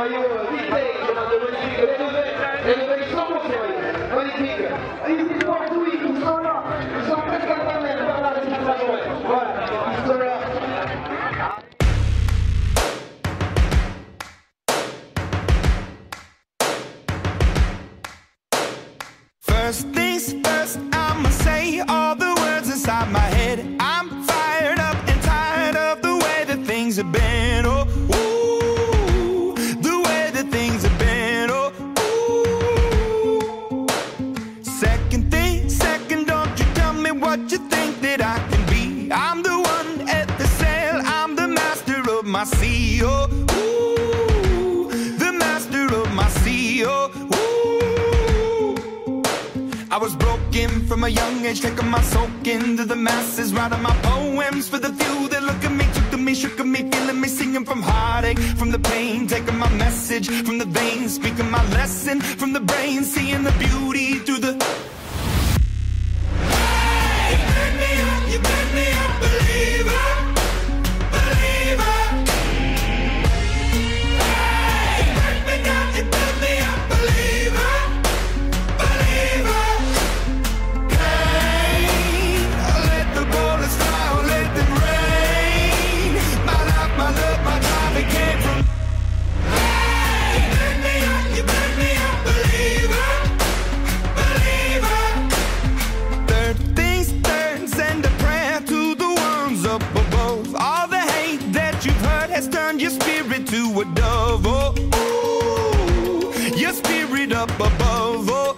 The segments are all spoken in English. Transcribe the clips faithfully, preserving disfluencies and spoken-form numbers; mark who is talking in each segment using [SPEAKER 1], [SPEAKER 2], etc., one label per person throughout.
[SPEAKER 1] maillot vintage de magnifique, les nouvelles, les nouvelles sont conservées, magnifique. Ici partout, ils sont là, ils sont presque à la même, par là, c'est ça, voilà, ils sont là.
[SPEAKER 2] First things first, I'ma say all the words inside my head. I'm fired up and tired of the way that things have been. Oh, ooh, the way that things have been. Oh, ooh. Second thing, second, don't you tell me what you think that I can be. I'm the one at the sail, I'm the master of my sea. Oh, ooh, the master of my sea. Oh, I was broken from a young age, taking my soak into the masses, writing my poems for the few that look at me, took to me, shook at me, feeling me, singing from heartache, from the pain, taking my message from the veins, speaking my lesson from the brain, seeing the beauty through the... Hey, you burn me up, you burn me up, believer, believer. Hey, you burn me down, you burn me up, believer, believer. Turn your spirit to a dove, oh, ooh, your spirit up above, oh,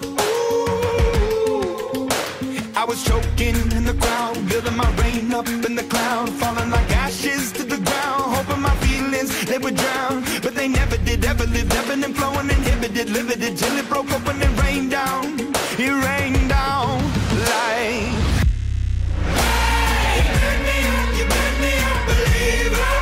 [SPEAKER 2] ooh. I was choking in the crowd, building my rain up in the cloud, falling like ashes to the ground, hoping my feelings, they would drown, but they never did, ever lived, ebbing and flowing, inhibited, limited, till it broke open and rained down, it rained down like... Hey, you burn me up, you burn me up, believer.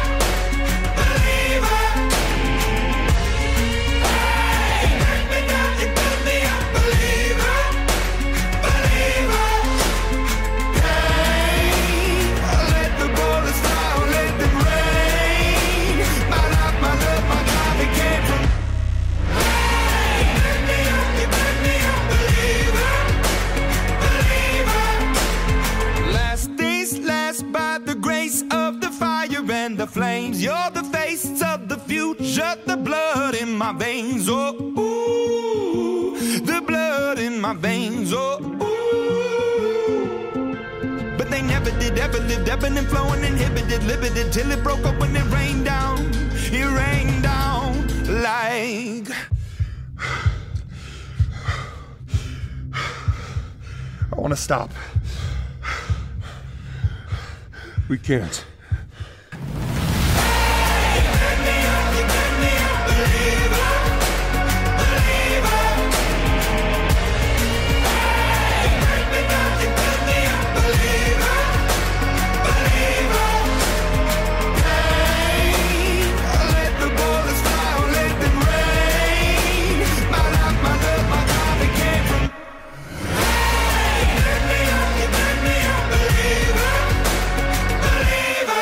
[SPEAKER 2] The flames, you're the face of the future, the blood in my veins, oh, ooh, the blood in my veins, oh, ooh. But they never did, ever lived, ebbing and flowing, inhibited, limited, till it broke up when it rained down, it rained down like...
[SPEAKER 3] I want to stop. We can't.
[SPEAKER 2] Believer, believer.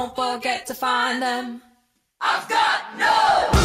[SPEAKER 4] Don't forget to find them. I've got no